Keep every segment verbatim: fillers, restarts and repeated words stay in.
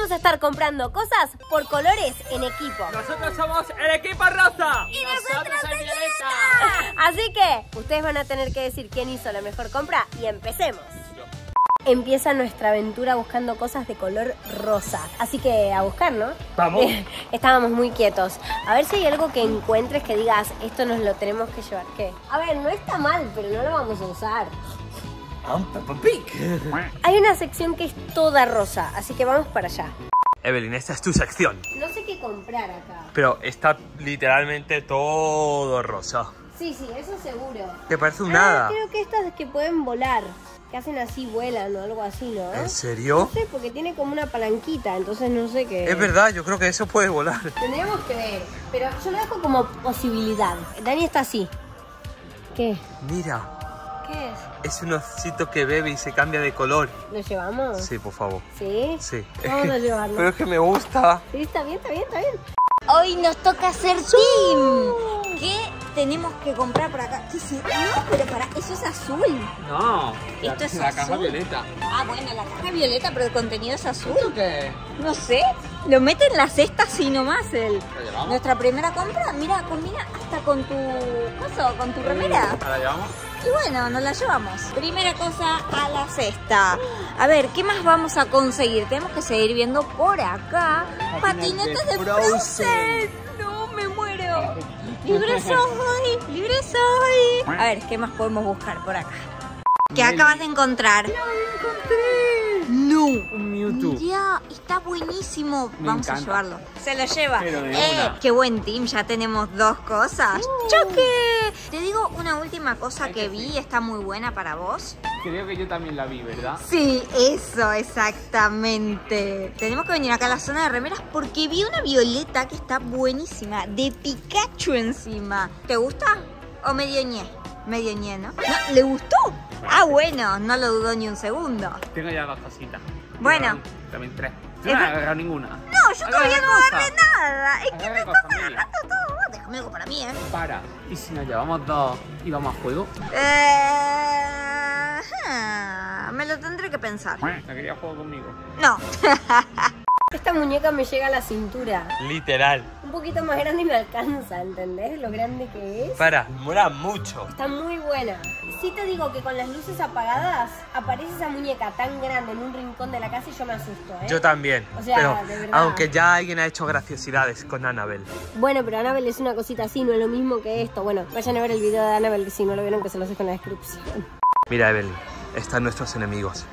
vamos a estar comprando cosas por colores en equipo. Nosotros somos el equipo rosa. Y nosotros el violeta. Así que ustedes van a tener que decir quién hizo la mejor compra y empecemos. Empieza nuestra aventura buscando cosas de color rosa. Así que a buscar, ¿no? Vamos. Estábamos muy quietos. A ver si hay algo que encuentres que digas, esto nos lo tenemos que llevar. ¿Qué? A ver, no está mal, pero no lo vamos a usar. Hay una sección que es toda rosa, así que vamos para allá. Evelyn, esta es tu sección. No sé qué comprar acá. Pero está literalmente todo rosa. Sí, sí, eso seguro. Que parece un ah, nada. Creo que estas que pueden volar. Que hacen así, vuelan o algo así, ¿no? ¿En serio? No sé, porque tiene como una palanquita, entonces no sé qué. Es verdad, yo creo que eso puede volar. Tendríamos que ver, pero yo lo dejo como posibilidad. Dani está así. ¿Qué? Mira, ¿Qué es? es un osito que bebe y se cambia de color. ¿Lo llevamos? Sí, por favor. ¿Sí? Sí. Vamos a llevarlo. Pero es que me gusta. Sí, está bien, está bien, está bien. Hoy nos toca hacer team. ¿Qué tenemos que comprar por acá? ¿Qué es eso? No, pero para, eso es azul. No, Esto es la azul. caja violeta. Ah, bueno, la caja violeta, pero el contenido es azul. ¿Esto qué? No sé, lo mete en la cesta así nomás él. ¿La llevamos? Nuestra primera compra, mira, combina hasta con tu coso, con tu remera. ¿La llevamos? Y bueno, nos la llevamos. Primera cosa a la cesta. A ver, ¿qué más vamos a conseguir? Tenemos que seguir viendo por acá. Patinetes de Frozen. No, me muero. Libre soy, libre soy. A ver, ¿qué más podemos buscar por acá? ¿Qué acabas de encontrar? ¡Lo encontré! No. Un Mewtwo. Mirá, está buenísimo. Me Vamos encanta. a llevarlo. Se lo lleva. Pero de eh, una. qué buen team. Ya tenemos dos cosas. Uh. ¡Choque! Te digo una última cosa que vi. Está muy buena para vos. Creo que yo también la vi, ¿verdad? Sí, eso, exactamente. Tenemos que venir acá a la zona de remeras porque vi una violeta que está buenísima. De Pikachu encima. ¿Te gusta? ¿O medio ñe? Medio ñe, ¿no? ¿No? ¿Le gustó? Ah, bueno, no lo dudó ni un segundo. Tengo ya dos cositas. Bueno. También tres. Es Yo no he ver- agarrado ninguna. No, yo todavía no cosa. agarré nada. Es que Agarra me estás cosa mía. agarrando todo. Déjame algo para mí, ¿eh? Para. ¿Y si nos llevamos dos y vamos a juego? Eh... ah, Me lo tendré que pensar. ¿La quería juego conmigo? No. Esta muñeca me llega a la cintura. Literal. Un poquito más grande y me alcanza, ¿entendés? Lo grande que es. Para, mola mucho. Está muy buena. Sí te digo que con las luces apagadas aparece esa muñeca tan grande en un rincón de la casa y yo me asusto, ¿eh? Yo también. O sea, pero de verdad. aunque ya alguien ha hecho graciosidades con Annabelle. Bueno, pero Annabelle es una cosita así, no es lo mismo que esto. Bueno, vayan a ver el video de Annabelle si no lo vieron, que se los dejo en la descripción. Mira, Evelyn, están nuestros enemigos.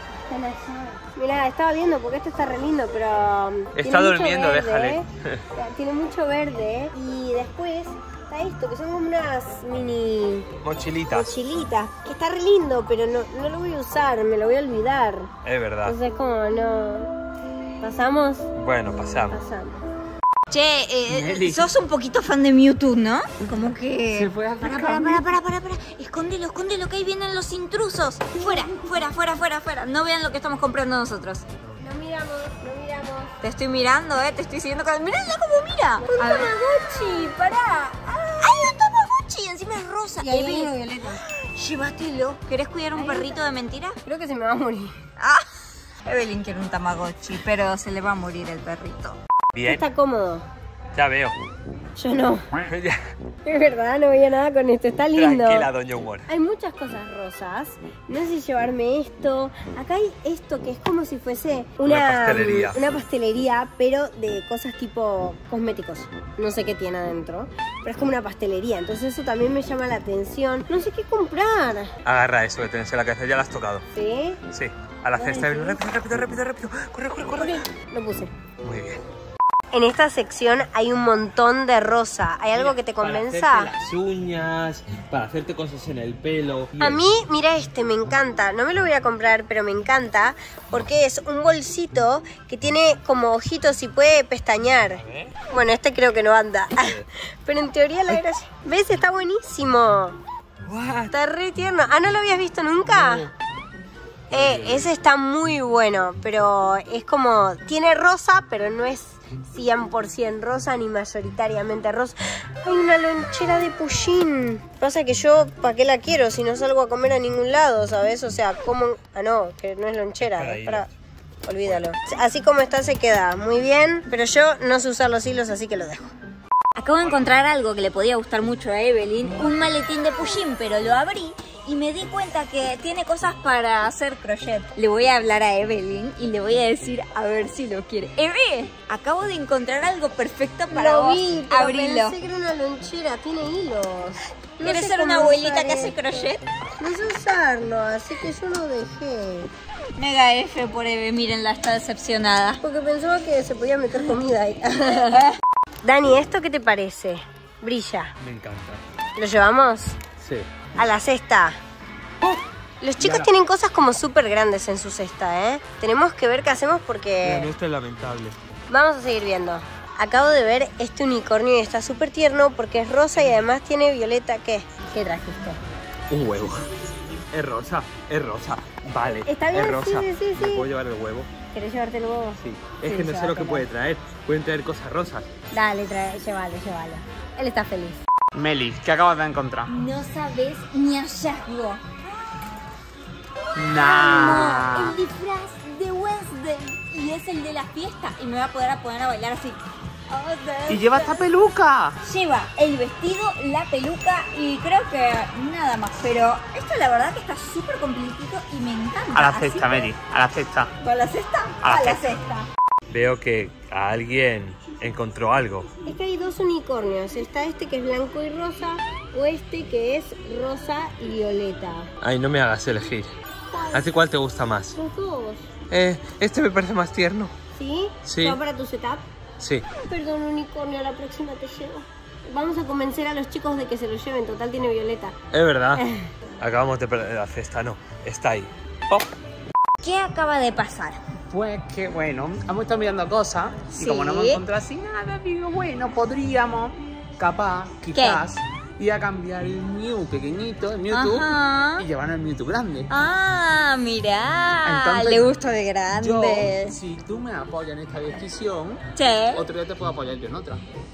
Mira, estaba viendo porque esto está re lindo, pero... Está tiene mucho durmiendo, verde, déjale. ¿eh? Tiene mucho verde y después está esto, que son como unas mini Mochilitas. mochilitas, que está re lindo, pero no, no lo voy a usar, me lo voy a olvidar. Es verdad. Entonces como no... ¿Pasamos? Bueno, pasamos. Pasamos. Che, eh, Nelly. sos un poquito fan de Mewtwo, ¿no? Como que... Se fue a Para, acercar. para, para, para, para, para. Escóndelo, escóndelo, que ahí vienen los intrusos. Fuera, fuera, fuera, fuera, fuera. No vean lo que estamos comprando nosotros. No miramos, no miramos. Te estoy mirando, eh, te estoy siguiendo con... ¡Mirá cómo mira! Un A ver. Tamagotchi, pará. ¡Ay, un Tamagotchi! Encima es rosa. Y ahí Eh, viene uno violeta. Llévatelo. ¿Querés cuidar un Ahí perrito está. de mentira? Creo que se me va a morir. Ah, Evelyn quiere un Tamagotchi, pero se le va a morir el perrito. Bien, Está cómodo. ya veo. Yo no. Ya. Es verdad, no veía nada con esto. Está lindo. Tranquila, doña Humor. Hay muchas cosas rosas. No sé si llevarme esto. Acá hay esto que es como si fuese una, Una pastelería. Una pastelería, pero de cosas tipo cosméticos. No sé qué tiene adentro. Pero es como una pastelería. Entonces eso también me llama la atención. No sé qué comprar. Agarra eso que tenés en la cabeza, ya lo has tocado. ¿Sí? Sí, a la Ay, cesta. sí. Rápido, rápido, rápido, rápido. Corre, corre, corre. Ok, lo puse. Muy bien. En esta sección hay un montón de rosa. ¿Hay algo que te convenza? Para hacerte las uñas, para hacerte cosas en el pelo. A mí, mira este, me encanta. No me lo voy a comprar, pero me encanta porque es un bolsito que tiene como ojitos y puede pestañear. Bueno, este creo que no anda. Pero en teoría la gracia... ¿Ves? Está buenísimo. Está re tierno. Ah, ¿no lo habías visto nunca? Eh, ese está muy bueno, pero es como... Tiene rosa, pero no es cien por ciento rosa ni mayoritariamente rosa. Hay una lonchera de Pusheen. Pasa que yo, ¿para qué la quiero si no salgo a comer a ningún lado, sabes? O sea, como... Ah, no, que no es lonchera. Para es para... olvídalo. Así como está se queda muy bien, pero yo no sé usar los hilos, así que lo dejo. Acabo de encontrar algo que le podía gustar mucho a Evelyn, un maletín de pushín, pero lo abrí y me di cuenta que tiene cosas para hacer crochet. Le voy a hablar a Evelyn y le voy a decir a ver si lo quiere. Eve, acabo de encontrar algo perfecto para Lo vos. vi, pero Abrilo. pensé que era una lonchera, tiene hilos. No ¿Quieres sé ser una cómo abuelita usar que hace esto. crochet? No sé usarlo, así que yo lo dejé. Mega F por Eve, mírenla, está decepcionada. Porque pensaba que se podía meter comida ahí. Dani, ¿esto qué te parece? Brilla. Me encanta. ¿Lo llevamos? Sí. A la cesta. Los chicos tienen cosas como súper grandes en su cesta, ¿eh? Tenemos que ver qué hacemos porque... Esto es lamentable. Vamos a seguir viendo. Acabo de ver este unicornio y está súper tierno porque es rosa y además tiene violeta. ¿Qué? ¿Qué trajiste? Un huevo. Es rosa, es rosa. Vale, Está bien, es rosa. sí, sí, sí. ¿Me puedo llevar el huevo? ¿Querés llevarte el huevo? Sí. Es Sí, que no sé lo que llévatelo. puede traer. Pueden traer cosas rosas. Dale, trae, llévalo, llévalo. Él está feliz. Meli, ¿qué acabas de encontrar? No sabes ni hallazgo. Nah. No, el disfraz de Wednesday. Y es el de la fiesta. Y me voy a poder poner a bailar así. ¡Y lleva esta peluca! Lleva el vestido, la peluca y creo que nada más. Pero esto la verdad que está súper complicado y me encanta. A la Así cesta, que- Meli, a la cesta. ¿Con la cesta? A la A la cesta. cesta. Veo que alguien encontró algo. Es que hay dos unicornios. Está este que es blanco y rosa o este que es rosa y violeta. Ay, no me hagas elegir. ¿A ti cuál te gusta más? Los dos. Eh, este me parece más tierno. ¿Sí? Sí. ¿Va para tu setup? Sí. Perdón, unicornio, a la próxima te llevo. Vamos a convencer a los chicos de que se lo lleven. Total, tiene violeta. Es verdad. Acabamos de perder la cesta, no. Está ahí. Oh. ¿Qué acaba de pasar? Pues que bueno, hemos estado mirando cosas y como no hemos Sí. encontrado así nada, digo, bueno, podríamos, capaz, quizás, ir a cambiar el Mew pequeñito, el Mewtwo, Ajá. y llevar el Mewtwo grande. Ah, mirá. Entonces, Le gusta de Yo, grande. si tú me apoyas en esta decisión, Sí. otro día te puedo apoyar yo en otra.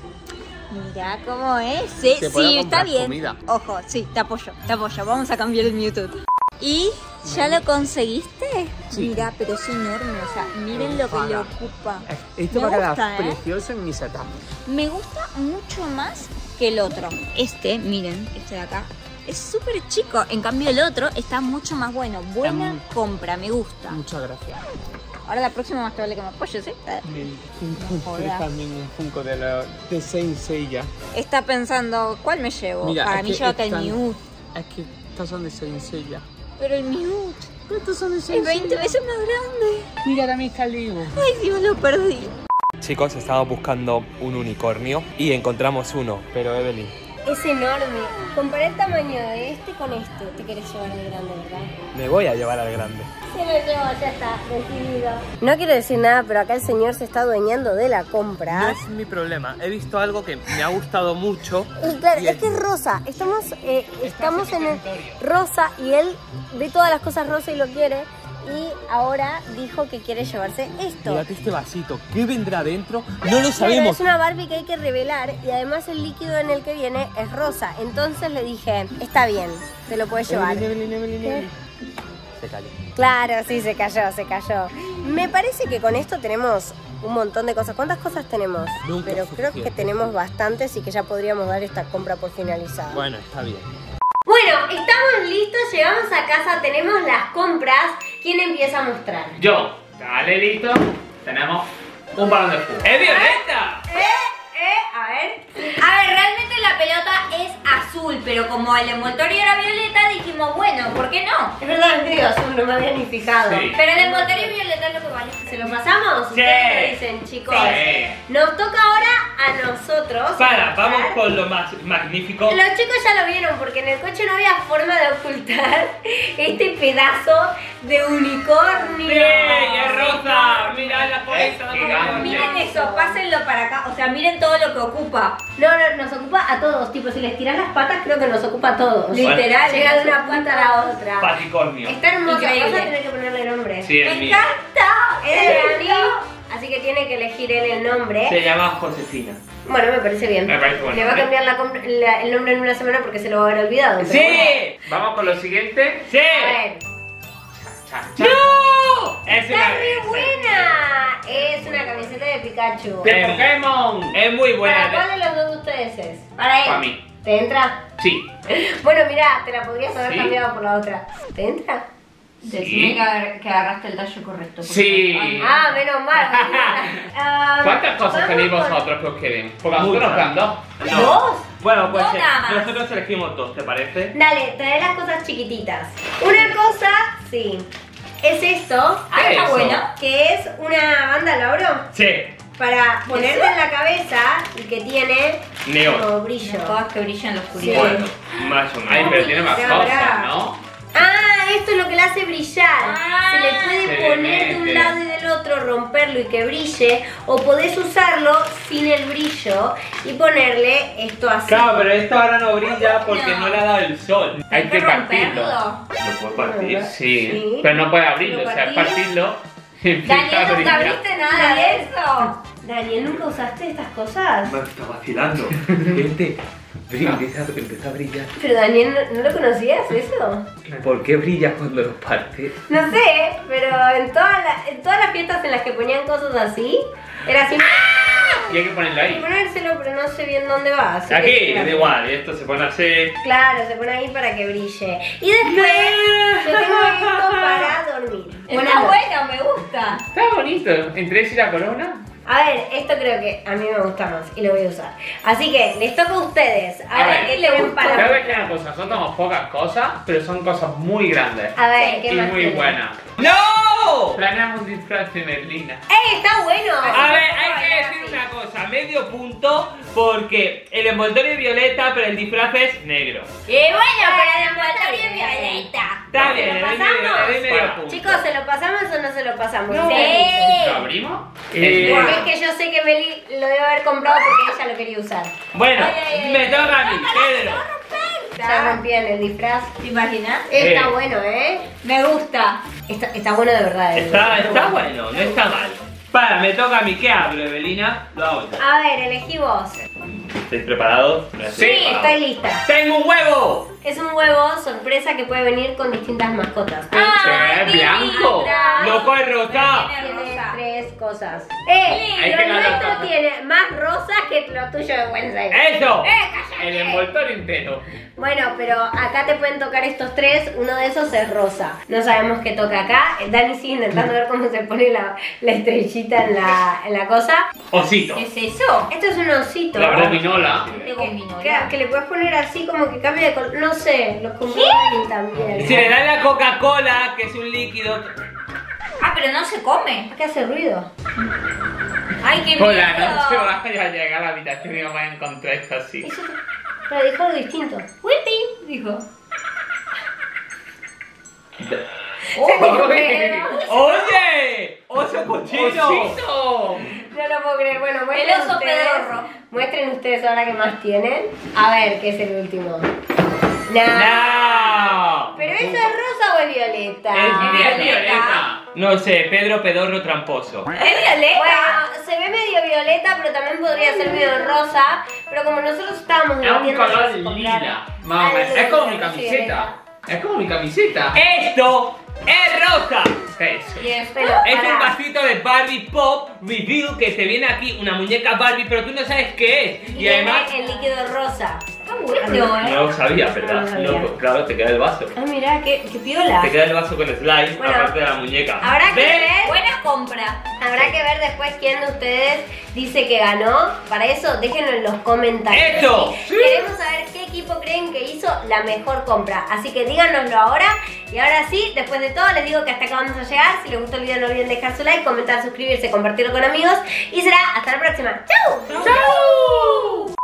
Mirá cómo es. Sí, Te puedo sí, está comprar bien. comida. Ojo, sí, te apoyo, te apoyo. Vamos a cambiar el Mewtwo. ¿Y ya lo conseguiste? Sí. Mirá, pero es enorme. O sea, miren lo que le Ojalá. ocupa. Esto Me va a quedar gusta, ¿eh? precioso en mi setup. Me gusta mucho más que el otro. Este, miren, este de acá, es súper chico. En cambio el otro está mucho más bueno. Buena Em, compra, me gusta. Muchas gracias. Ahora la próxima más te vale que me apoyes, ¿eh? Me encontré encontré también un Funko de, la, de Saint Seiya. Está pensando, ¿cuál me llevo? Mira, Para es mí que llévate el están- Mewtwo. Es que estos son de Saint Seiya. Pero el Mewtwo Pero estos son de es Saint veinte Seiya. veces más grande. Mira también está el libro. Ay, Dios, lo perdí. Chicos, estábamos buscando un unicornio y encontramos uno. Pero Evelyn, Es enorme. Comparé el tamaño de este con este. Te querés llevar el grande, ¿verdad? me voy a llevar al grande. Se lo llevo, ya está, decidido. No quiero decir nada, pero acá el señor se está adueñando de la No compra. es mi problema. He visto algo que me ha gustado mucho. Y claro, es que es rosa. Estamos, eh, estamos en el rosa y él ve todas las cosas rosa y lo quiere. Y ahora dijo que quiere llevarse esto. Mírate este vasito. ¿Qué vendrá dentro? No lo Claro, sabemos. es una Barbie que hay que revelar y además el líquido en el que viene es rosa. Entonces le dije, está bien, te lo puedes llevar. Evelyn, Evelyn, ¿Qué? Evelyn. Se cayó. Claro, sí, se cayó, se cayó. Me parece que con esto tenemos un montón de cosas. ¿Cuántas cosas tenemos? Nunca Pero es creo que suficiente. tenemos bastantes y que ya podríamos dar esta compra por finalizada. Bueno, está bien. Bueno, estamos listos, llegamos a casa, tenemos las compras. ¿Quién empieza a mostrar? Yo, dale, listo. Tenemos un balón de fútbol. ¡Es violeta! Eh, eh, a ver. A ver, realmente la pelota es azul, pero como el envoltorio era violeta, dijimos, bueno, ¿por qué no? Es verdad, digo, azul, no me había ni fijado. Sí. Pero el envoltorio violeta es lo que vale. ¿Se lo pasamos? Sí. ¿Ustedes qué dicen, chicos? Sí. Nos toca ahora a nosotros. Para, vamos mostrar. con lo más magnífico. Los chicos ya lo vieron porque en el coche no había forma de ocultar este pedazo de unicornio. ¡Sí! ¡Es rosa! ¡Mirá la Es gigante. Miren eso, pásenlo para acá. O sea, miren todo lo que ocupa. No, no, nos ocupa a todos. Tipo, si les tiras las patas, creo que nos ocupa a todos. Literal, Llega de es una pata a la otra. Paticornio. Está hermosa. Increíble. Vas a tener que ponerle nombre. Sí, el ¡Me mío. encanta! Es de Dani, así que tiene que elegir él el nombre. Se llama Josefina. Bueno, me parece bien. Me parece bueno, Le va a ¿eh? cambiar la com- la- el nombre en una semana porque se lo va a haber olvidado. pero bueno. Vamos con lo siguiente. ¡Sí! A ver. Cha, cha. ¡No! Es ¡Está una- re buena! Es una camiseta de Pikachu. ¡De Pokémon! Es muy buena. ¿Para cuál de los dos de ustedes es? Para él. Para mí. ¿Te entra? Sí. Bueno, mirá, te la podrías haber ¿Sí? cambiado por la otra. ¿Te entra? Decime que, agar- que agarraste el tallo correcto. porque- Sí. Ay, Ah, menos mal. Ah, ¿Cuántas cosas vamos tenéis con- vosotros que os queden? Porque nosotros nos quedan dos. No. ¿Dos? Bueno, pues No, eh, nada más. nosotros elegimos dos, ¿te parece? Dale, trae las cosas chiquititas. Una cosa, sí, es esto, Ah, ¿Qué está es bueno. eso? que es una banda, Lauro, Sí. para ponerte en la cabeza y que tiene Neón. como brillo. Cosas que brillan en la oscuridad. Bueno. Más o menos. Ay, pero tiene más Ya cosas, verá. ¿no? Ah, esto es lo que le hace brillar. Ah, se le puede se le poner de un mete. lado y del otro, romperlo y que brille, o podés usarlo sin el brillo y ponerle esto así. Claro, pero esto ahora no brilla porque No. no le ha dado el sol. Hay que partirlo. romperlo. Lo puedo partir. Sí. Sí. Pero no puede abrirlo, Lo o sea, es partís. partirlo y empieza a Daniel, ¿nunca brillar. viste nada de eso? Daniel, ¿nunca usaste estas cosas? Me está vacilando. Gente, brilla, empieza, empieza a brillar. Pero Daniel, ¿no, no lo conocías eso? ¿Por qué brilla cuando lo partes? No sé, pero en, todas las- en todas las fiestas en las que ponían cosas así, era así, Y hay que ponerlo ahí. ponérselo, pero no sé bien dónde va. así Aquí, que- es igual, y esto se pone así. Claro, se pone ahí para que brille. Y después yo tengo esto para dormir. Está Bueno, bueno, me gusta. Está bonito. Entre ese y la corona. a ver, esto creo que a mí me gusta más y lo voy a usar. Así que les toca a ustedes. A, A ver, ver, ¿qué tienen Claro para...? que una cosa, nosotros tenemos pocas cosas, pero son cosas muy grandes. A ver, ¿qué Y más muy tienen? buenas. ¡No! Planeamos un disfraz de Merlina. ¡Ey, está bueno! A ver, hay que decir una cosa, medio punto, porque el envoltorio es violeta, pero el disfraz es negro. Y bueno, pero el envoltorio es violeta. Está ¿Se bien, lo le doy pasamos? medio- le doy medio Bueno. punto. Chicos, ¿se lo pasamos o no se lo pasamos? No. Sí. ¿Lo abrimos? Eh, Porque es que yo sé que Meli lo debe haber comprado porque ella lo quería usar. Bueno, Ay, ay, ay, me ay. toca a mí, Pedro. Ya rompían el disfraz. ¿Te imaginas? Está Eh. bueno, ¿eh? Me gusta. Está, está bueno de verdad. eh. Está, está bueno, no está mal. Para, me toca a mí, ¿qué abro, Evelina? Lo hago yo. A ver, elegí vos. ¿Estáis preparados? Me Sí, estoy preparado. Estoy lista. ¡Tengo un huevo! Es un huevo sorpresa que puede venir con distintas mascotas. Ah, ¿Qué? ¿Blanco? ¡Loco es rosa! Tiene Tiene rosa. tres cosas. ¡Eh! Hay Lo que ganar nuestro cosas. tiene más rosas que lo tuyo de Wednesday. ¡Eso! El envoltorio entero. Bueno, pero acá te pueden tocar estos tres. Uno de esos es rosa. No sabemos qué toca acá. Dani sigue intentando ver cómo se pone la, la estrellita en la, en la cosa. Osito. ¿Qué es eso? Esto es un osito. La gominola. De gominola. Que, que le puedes poner así como que cambia de color. No sé, lo compré Dani también. Si le dan la Coca-Cola, que es un líquido. Ah, pero no se come. ¿Qué hace ruido? Ay, qué Por la noche miedo. vas a llegar a la habitación y vamos a encontrar esto así. Eso- Pero dijo algo distinto. Whippy, dijo. ¡Oye! ¡Oso cochino! ¡Osito! No lo puedo creer. Bueno, muestren El oso ustedes, pedorro. muestren ustedes ahora que más tienen. A ver, ¿qué es el último? No. ¡No! ¿Pero eso es rosa o es violeta? Es Es violeta. violeta. No sé, Pedro Pedorro tramposo. Es violeta. Bueno, se ve medio violeta, pero también podría ser medio rosa. Pero como nosotros estábamos Es un debatiendo color si comprar lila. Más o menos. algo Es como de mi rosa y camiseta. Es como mi camiseta. ¡Esto es rosa! Eso. Y esto. Pero, Es un pará. vasito de Barbie Pop Reveal que te viene aquí una muñeca Barbie, pero tú no sabes qué es. Y Y además. tiene el líquido rosa. Está bueno, ¿eh? No lo sabías, No lo ¿verdad? sabía. No, claro, te queda el vaso. Ah, mira, qué, qué piola. Te queda el vaso con slime, Bueno, aparte de la muñeca. Habrá que ¿Ves? ver. Buena compra. Habrá que ver después quién de ustedes dice que ganó. Para eso, déjenlo en los comentarios. ¡Eso! ¿Sí? Queremos saber qué equipo creen que hizo la mejor compra. Así que díganoslo ahora. Y ahora sí, después de todo, les digo que hasta acá vamos a llegar. Si les gustó el video, no olviden dejar su like, comentar, suscribirse, compartirlo con amigos. Y será hasta la próxima. ¡Chau! ¡Chao!